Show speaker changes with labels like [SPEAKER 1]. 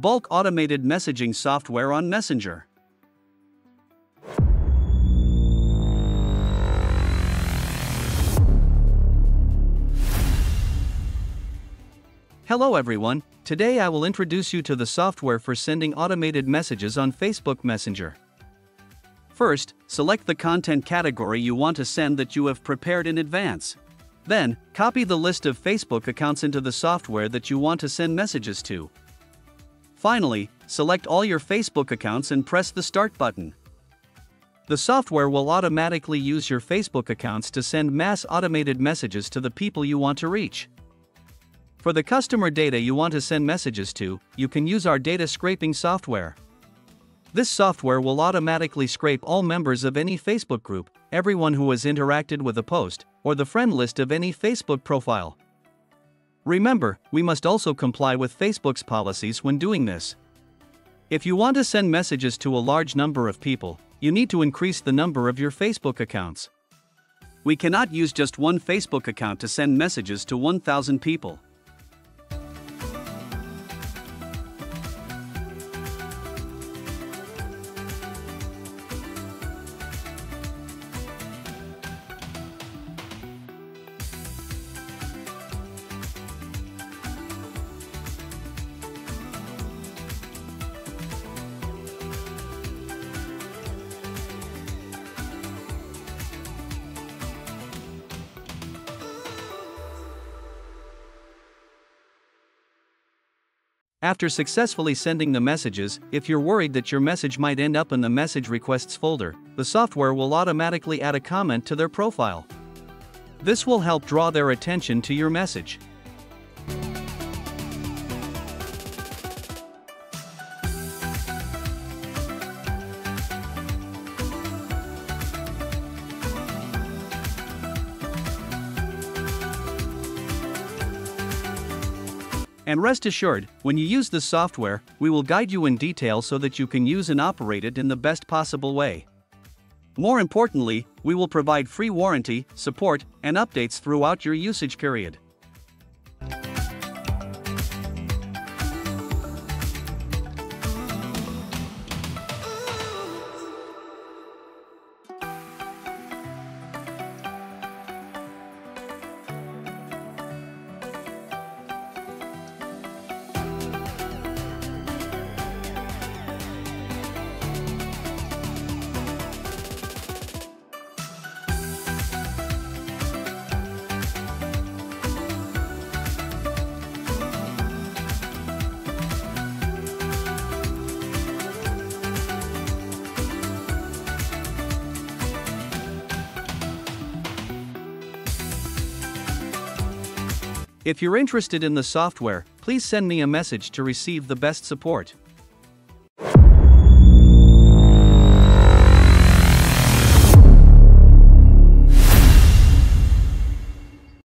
[SPEAKER 1] Bulk automated messaging software on Messenger. Hello everyone, today I will introduce you to the software for sending automated messages on Facebook Messenger. First, select the content category you want to send that you have prepared in advance. Then, copy the list of Facebook accounts into the software that you want to send messages to. Finally, select all your Facebook accounts and press the Start button. The software will automatically use your Facebook accounts to send mass automated messages to the people you want to reach. For the customer data you want to send messages to, you can use our data scraping software. This software will automatically scrape all members of any Facebook group, everyone who has interacted with a post, or the friend list of any Facebook profile. Remember, we must also comply with Facebook's policies when doing this. If you want to send messages to a large number of people, you need to increase the number of your Facebook accounts. We cannot use just one Facebook account to send messages to 1,000 people. After successfully sending the messages, if you're worried that your message might end up in the message requests folder, the software will automatically add a comment to their profile. This will help draw their attention to your message. And rest assured, when you use this software, we will guide you in detail so that you can use and operate it in the best possible way. More importantly, we will provide free warranty, support, and updates throughout your usage period. If you're interested in the software, please send me a message to receive the best support.